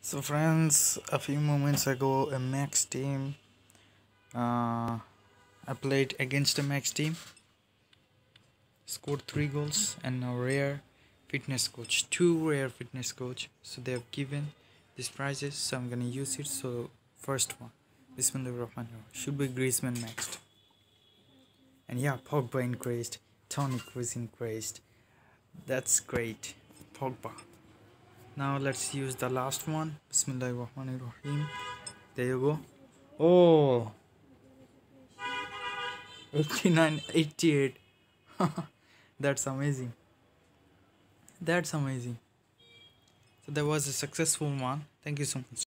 So friends, a few moments ago a max team I played against a max team, scored 3 goals, and now rare fitness coach, 2 rare fitness coach. So they have given these prizes, so I'm gonna use it. So first one, Bismillahirrahmanirrahim, should be Griezmann next. And yeah, Pogba increased, Toni Kroos increased. That's great, Pogba. Now let's use the last one, Bismillahirrahmanirrahim. There you go. Oh, 89, 88. That's amazing. That's amazing. So that was a successful one. Thank you so much.